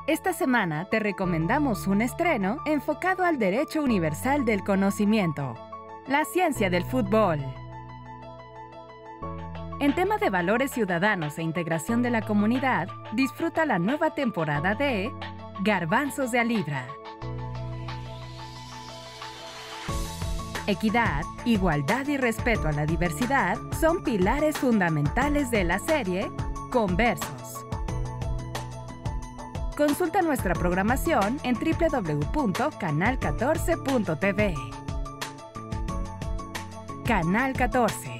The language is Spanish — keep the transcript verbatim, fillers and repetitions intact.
Esta semana te recomendamos un estreno enfocado al derecho universal del conocimiento, la ciencia del fútbol. En tema de valores ciudadanos e integración de la comunidad, disfruta la nueva temporada de Garbanzos de a Libra. Equidad, igualdad y respeto a la diversidad son pilares fundamentales de la serie Conversos. Consulta nuestra programación en doble u doble u doble u punto canal catorce punto t v. Canal catorce.